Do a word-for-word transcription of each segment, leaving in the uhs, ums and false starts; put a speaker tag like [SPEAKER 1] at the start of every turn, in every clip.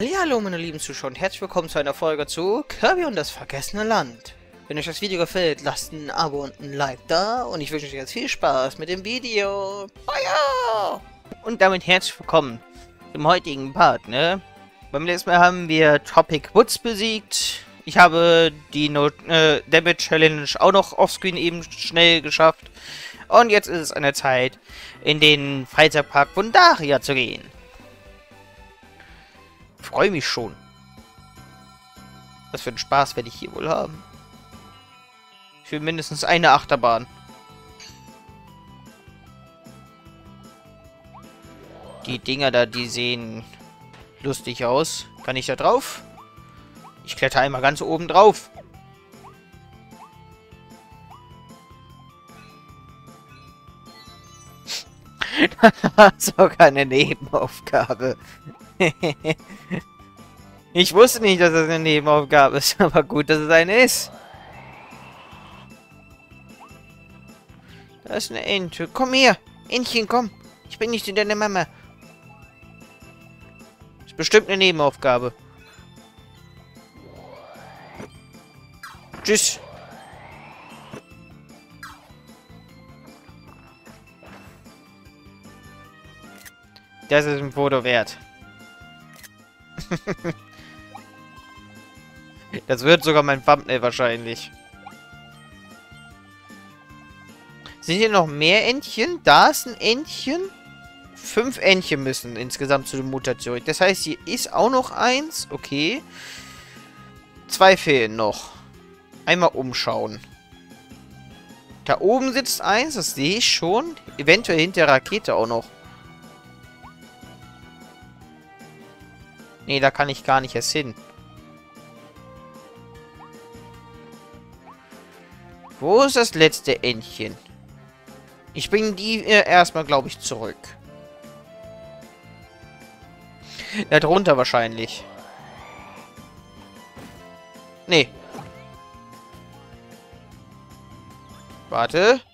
[SPEAKER 1] Hallo meine lieben Zuschauer und herzlich willkommen zu einer Folge zu Kirby und das vergessene Land. Wenn euch das Video gefällt, lasst ein Abo und ein Like da und ich wünsche euch jetzt viel Spaß mit dem Video. Feuer! Und damit herzlich willkommen zum heutigen Part, ne? Beim letzten Mal haben wir Tropic Woods besiegt. Ich habe die no äh, Damage Challenge auch noch offscreen eben schnell geschafft. Und jetzt ist es an der Zeit, in den Freizeitpark Wundaria zu gehen. Freue mich schon. Was für einen Spaß werde ich hier wohl haben. Ich will mindestens eine Achterbahn. Die Dinger da, die sehen lustig aus. Kann ich da drauf? Ich kletter einmal ganz oben drauf. Das ist sogar eine Nebenaufgabe. Ich wusste nicht, dass das eine Nebenaufgabe ist, aber gut, dass es eine ist. Da ist eine Ente. Komm her. Entchen, komm. Ich bin nicht in deiner Mama. Ist bestimmt eine Nebenaufgabe. Tschüss. Das ist ein Foto wert. Das wird sogar mein Thumbnail wahrscheinlich. Sind hier noch mehr Entchen? Da ist ein Entchen. Fünf Entchen müssen insgesamt zu der Mutation. Das heißt, hier ist auch noch eins. Okay. Zwei fehlen noch. Einmal umschauen. Da oben sitzt eins, das sehe ich schon. Eventuell hinter der Rakete auch noch. Nee, da kann ich gar nicht erst hin. Wo ist das letzte Entchen? Ich bringe die äh, erstmal, glaube ich, zurück. Da drunter wahrscheinlich. Nee. Warte.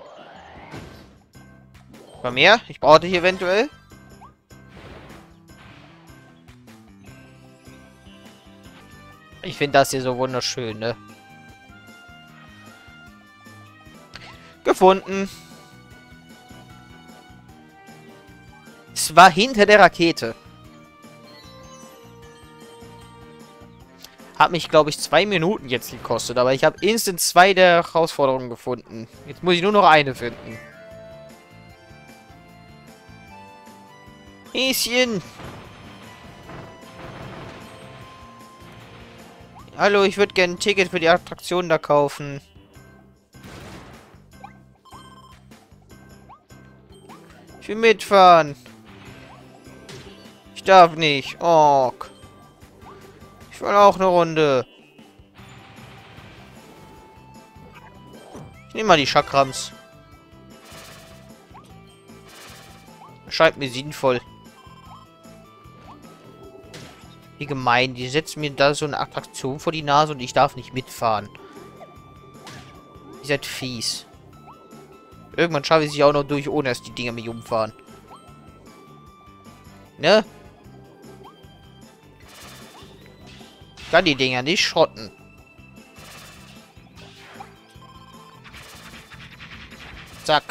[SPEAKER 1] Komm her. Ich brauche dich eventuell. Ich finde das hier so wunderschön, ne? Gefunden. Es war hinter der Rakete. Hat mich, glaube ich, zwei Minuten jetzt gekostet. Aber ich habe instant zwei der Herausforderungen gefunden. Jetzt muss ich nur noch eine finden. Häschen. Hallo, ich würde gerne ein Ticket für die Attraktion da kaufen. Ich will mitfahren. Ich darf nicht. Oh. Ich will auch eine Runde. Ich nehme mal die Chakrams. Scheint mir sinnvoll. Wie gemein. Die setzen mir da so eine Attraktion vor die Nase und ich darf nicht mitfahren. Ihr seid fies. Irgendwann schaffe ich es auch noch durch, ohne dass die Dinger mich umfahren. Ne? Ich kann die Dinger nicht schrotten. Zack.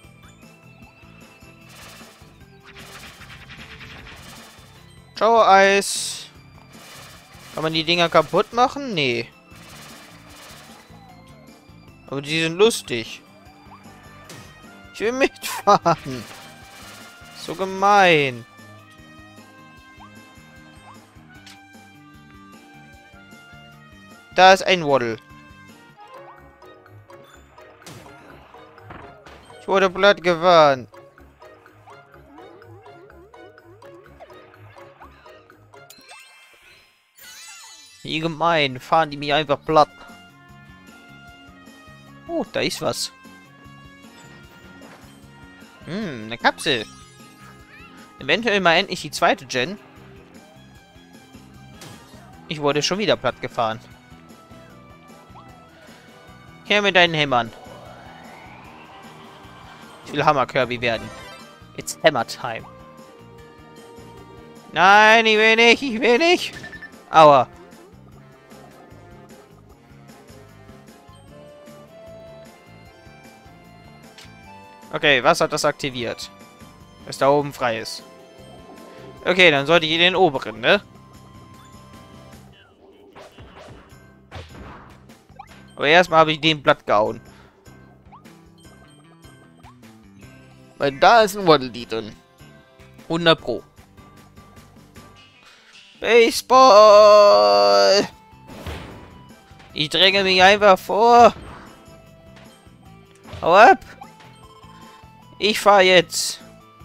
[SPEAKER 1] Ciao, Eis. Kann man die Dinger kaputt machen? Nee. Aber die sind lustig. Ich will mitfahren. So gemein. Da ist ein Waddle. Ich wurde platt gefahren. Wie gemein. Fahren die mich einfach platt. Oh, da ist was. Hm, eine Kapsel. Eventuell mal endlich die zweite Gen. Ich wurde schon wieder platt gefahren. Her mit deinen Hämmern. Ich will Hammer Kirby werden. It's Hammer Time. Nein, ich will nicht, ich will nicht. Aua. Okay, was hat das aktiviert? Dass da oben frei ist. Okay, dann sollte ich in den oberen, ne? Aber erstmal habe ich den Blatt gehauen. Weil da ist ein Waddle Dee drin. hundert Pro. Baseball! Ich dränge mich einfach vor. Hau ab! Ich fahr jetzt.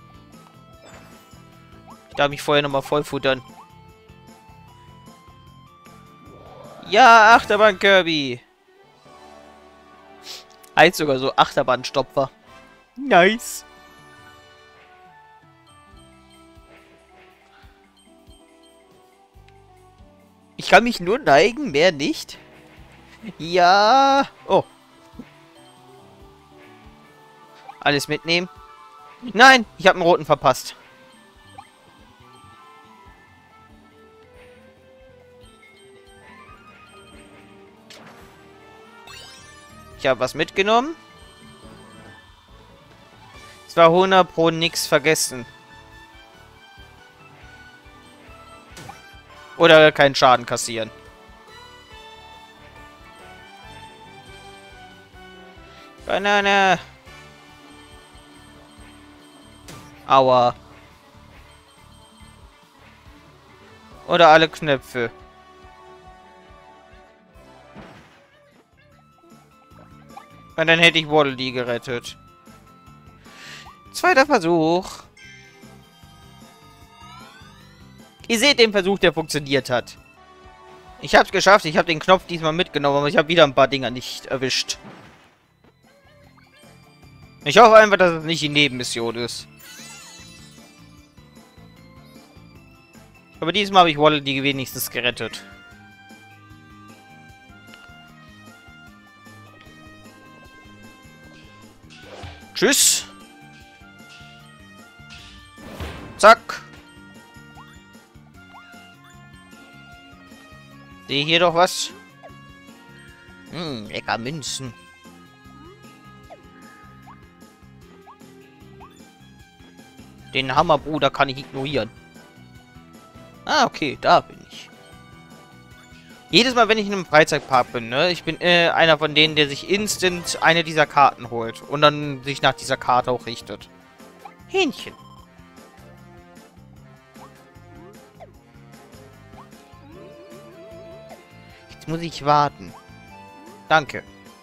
[SPEAKER 1] Ich darf mich vorher nochmal vollfuttern. Ja, Achterbahn Kirby. Heißt sogar so Achterbahnstopfer. Nice. Ich kann mich nur neigen, mehr nicht. Ja. Oh. Alles mitnehmen. Nein, ich habe einen roten verpasst. Ich habe was mitgenommen. Es war hundert Pro nix vergessen. Oder keinen Schaden kassieren. Banane. Aua. Oder alle Knöpfe. Und dann hätte ich Waddle Dee gerettet. Zweiter Versuch. Ihr seht den Versuch, der funktioniert hat. Ich hab's geschafft. Ich habe den Knopf diesmal mitgenommen, aber ich habe wieder ein paar Dinger nicht erwischt. Ich hoffe einfach, dass es nicht die Nebenmission ist. Aber diesmal habe ich Waddle Dee wenigstens gerettet. Tschüss. Zack. Sehe hier doch was. Hm, lecker Münzen. Den Hammerbruder kann ich ignorieren. Ah, okay, da bin ich. Jedes Mal, wenn ich in einem Freizeitpark bin, ne, ich bin äh, einer von denen, der sich instant eine dieser Karten holt und dann sich nach dieser Karte auch richtet. Hähnchen. Jetzt muss ich warten. Danke.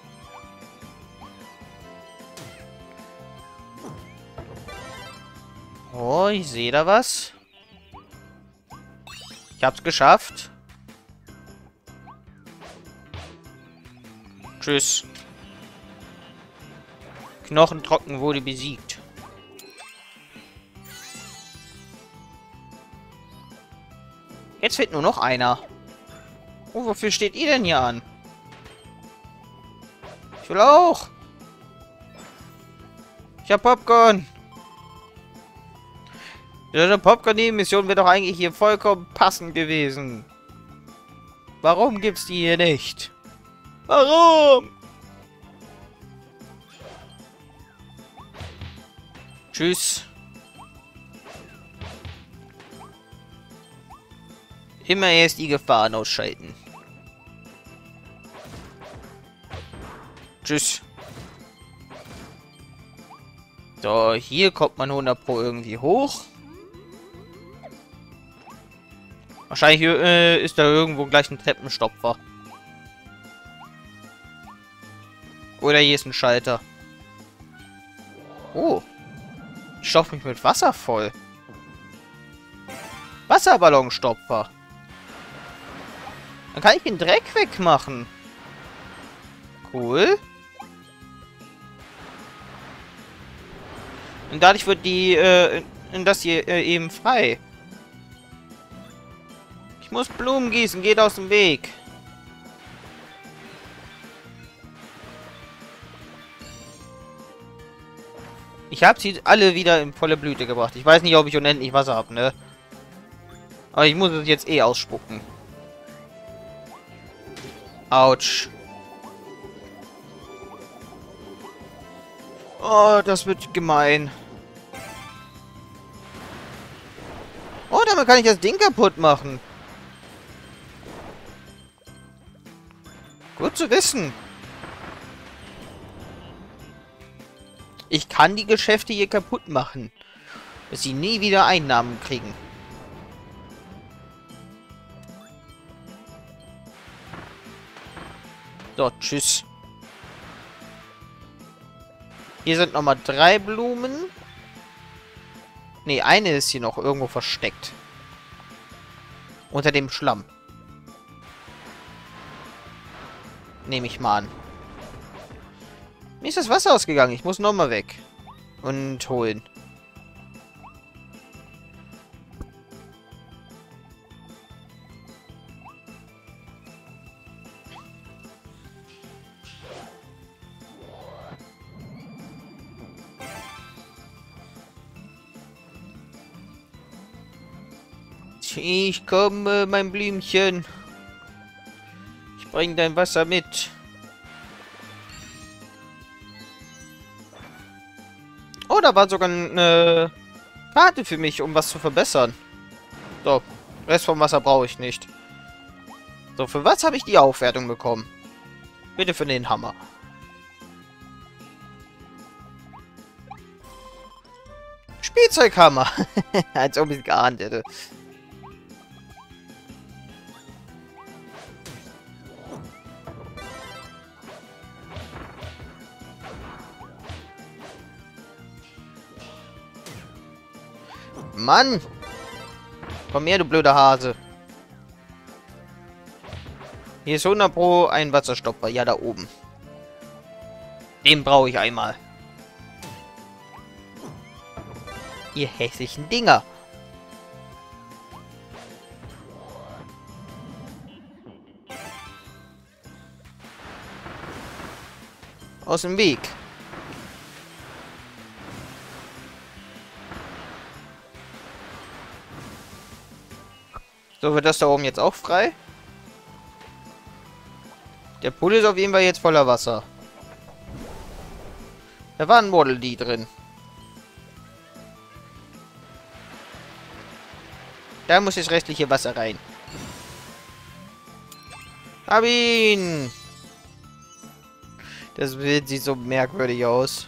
[SPEAKER 1] Oh, ich sehe da was. Ich hab's geschafft. Tschüss. Knochentrocken wurde besiegt. Jetzt fehlt nur noch einer. Oh, wofür steht ihr denn hier an? Ich will auch. Ich hab Popcorn. Eine Popcorn-Mission wäre doch eigentlich hier vollkommen passend gewesen. Warum gibt's die hier nicht? Warum? Tschüss. Immer erst die Gefahren ausschalten. Tschüss. So, hier kommt man hundert Pro irgendwie hoch. Wahrscheinlich äh, ist da irgendwo gleich ein Treppenstopfer. Oder hier ist ein Schalter. Oh. Ich stopfe mich mit Wasser voll. Wasserballonstopfer. Dann kann ich den Dreck wegmachen. Cool. Und dadurch wird die, äh, das hier äh, eben frei. Ich muss Blumen gießen, geht aus dem Weg. Ich habe sie alle wieder in volle Blüte gebracht. Ich weiß nicht, ob ich unendlich Wasser habe, ne? Aber ich muss es jetzt eh ausspucken. Autsch. Oh, das wird gemein. Oh, damit kann ich das Ding kaputt machen. Gut zu wissen. Ich kann die Geschäfte hier kaputt machen. Dass sie nie wieder Einnahmen kriegen. So, tschüss. Hier sind nochmal drei Blumen. Ne, eine ist hier noch irgendwo versteckt. Unter dem Schlamm. Nehme ich mal an. Mir ist das Wasser ausgegangen. Ich muss nochmal weg. Und holen. Ich komme, mein Blümchen. Ich bringe dein Wasser mit. Oh, da war sogar eine Karte für mich, um was zu verbessern. So, Rest vom Wasser brauche ich nicht. So, für was habe ich die Aufwertung bekommen? Bitte für den Hammer. Spielzeughammer. Als ob ich es geahnt hätte. Mann! Komm her, du blöder Hase. Hier ist hundert Pro ein Wasserstopper. Ja, da oben. Den brauche ich einmal. Ihr hässlichen Dinger. Aus dem Weg. So, wird das da oben jetzt auch frei? Der Pool ist auf jeden Fall jetzt voller Wasser. Da war ein Model D drin. Da muss das restliche Wasser rein. Hab ihn! Das Bild sieht so merkwürdig aus.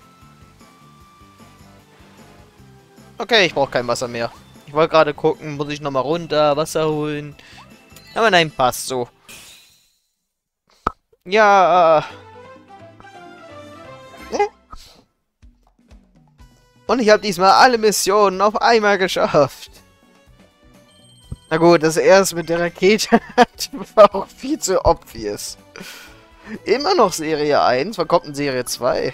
[SPEAKER 1] Okay, ich brauche kein Wasser mehr. Ich wollte gerade gucken, muss ich nochmal runter, Wasser holen. Aber nein, passt so. Ja. Äh. Und ich habe diesmal alle Missionen auf einmal geschafft. Na gut, das erste mit der Rakete war auch viel zu obvious. Immer noch Serie eins. Wann kommt denn Serie zwei?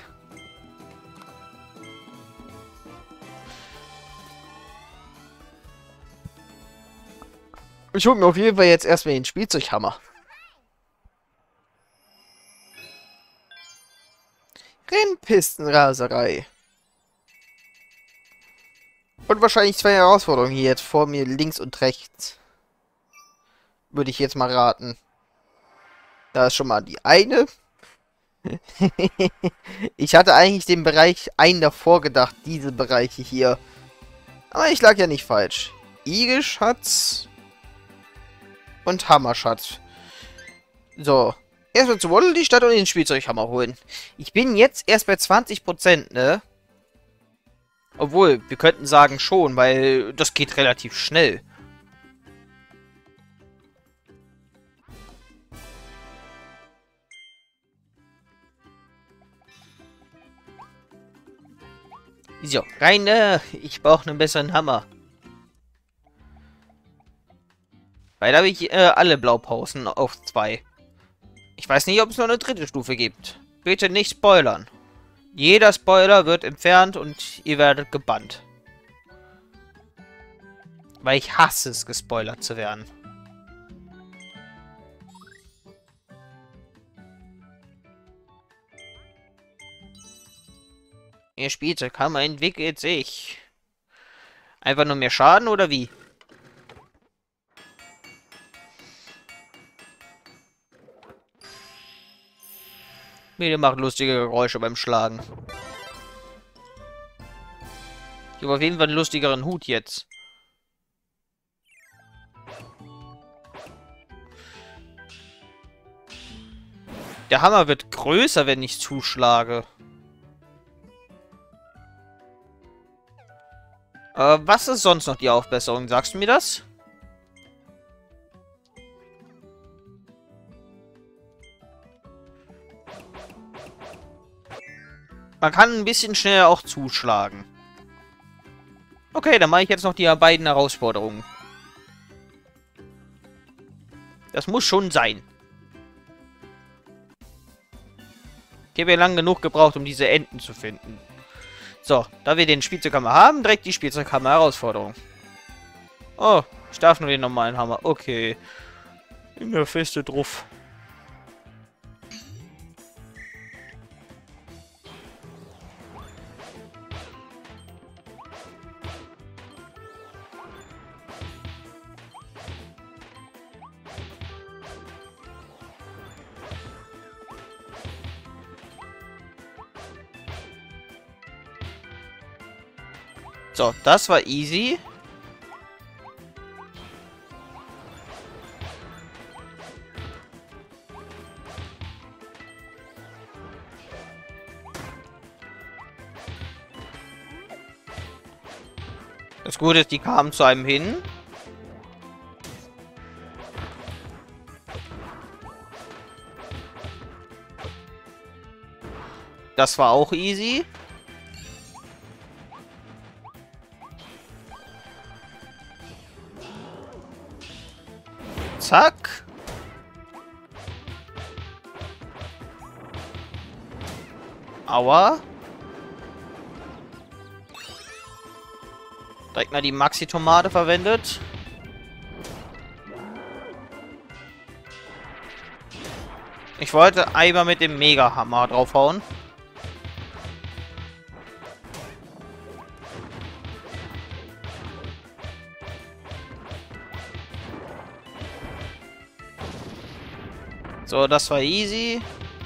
[SPEAKER 1] Ich hole mir auf jeden Fall jetzt erstmal den Spielzeughammer. Rennpistenraserei. Und wahrscheinlich zwei Herausforderungen hier jetzt vor mir, links und rechts. Würde ich jetzt mal raten. Da ist schon mal die eine. Ich hatte eigentlich den Bereich einen davor gedacht, diese Bereiche hier. Aber ich lag ja nicht falsch. Igelschatz und Hammerschatz. So. Erstmal zu Waddle die Stadt und den Spielzeughammer holen. Ich bin jetzt erst bei zwanzig Prozent, ne? Obwohl, wir könnten sagen schon, weil das geht relativ schnell. So, rein, äh, ich brauche einen besseren Hammer. Weil da habe ich äh, alle Blaupausen auf zwei. Ich weiß nicht, ob es noch eine dritte Stufe gibt. Bitte nicht spoilern. Jeder Spoiler wird entfernt und ihr werdet gebannt. Weil ich hasse es, gespoilert zu werden. Ihr Spielzeughammer entwickelt sich. Einfach nur mehr Schaden oder wie? Mede macht lustige Geräusche beim Schlagen. Ich habe auf jeden Fall einen lustigeren Hut jetzt. Der Hammer wird größer, wenn ich zuschlage. Äh, was ist sonst noch die Aufbesserung? Sagst du mir das? Man kann ein bisschen schneller auch zuschlagen. Okay, dann mache ich jetzt noch die beiden Herausforderungen. Das muss schon sein. Ich habe ja lang genug gebraucht, um diese Enten zu finden. So, da wir den Spielzeughammer haben, direkt die Spielzeughammer-Herausforderung. Oh, ich darf nur den normalen Hammer. Okay. Immer feste drauf. So, das war easy. Das Gute ist, die kamen zu einem hin. Das war auch easy. Zack. Aua. Direkt mal die Maxi-Tomate verwendet. Ich wollte einmal mit dem Mega-Hammer draufhauen. So, das war easy.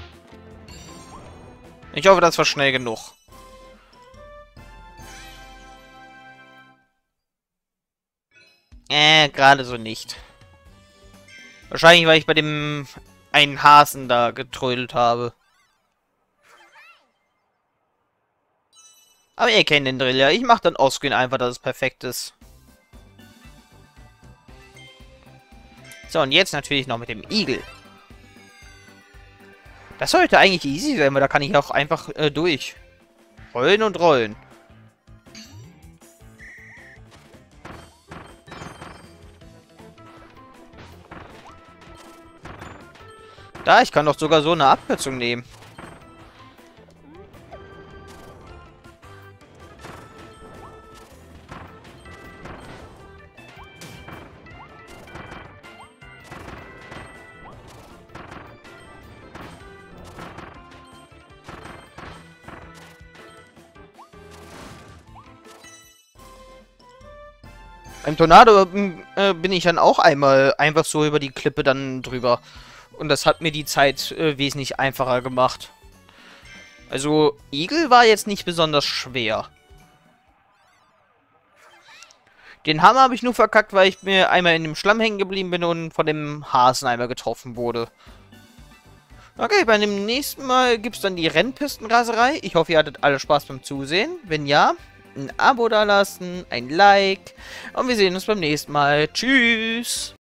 [SPEAKER 1] Ich hoffe, das war schnell genug. Äh, gerade so nicht. Wahrscheinlich, weil ich bei dem einen Hasen da getrödelt habe. Aber ihr kennt den Drill ja. Ich mache dann offscreen einfach, dass es perfekt ist. So, und jetzt natürlich noch mit dem Igel. Das sollte eigentlich easy sein, weil da kann ich auch einfach äh, durch. Rollen und rollen. Da, ich kann doch sogar so eine Abkürzung nehmen. Beim Tornado äh, bin ich dann auch einmal einfach so über die Klippe dann drüber. Und das hat mir die Zeit äh, wesentlich einfacher gemacht. Also, Igel war jetzt nicht besonders schwer. Den Hammer habe ich nur verkackt, weil ich mir einmal in dem Schlamm hängen geblieben bin und von dem Hasen einmal getroffen wurde. Okay, bei dem nächsten Mal gibt es dann die Rennpistenraserei. Ich hoffe, ihr hattet alle Spaß beim Zusehen. Wenn ja, ein Abo dalassen, ein Like. Und wir sehen uns beim nächsten Mal. Tschüss!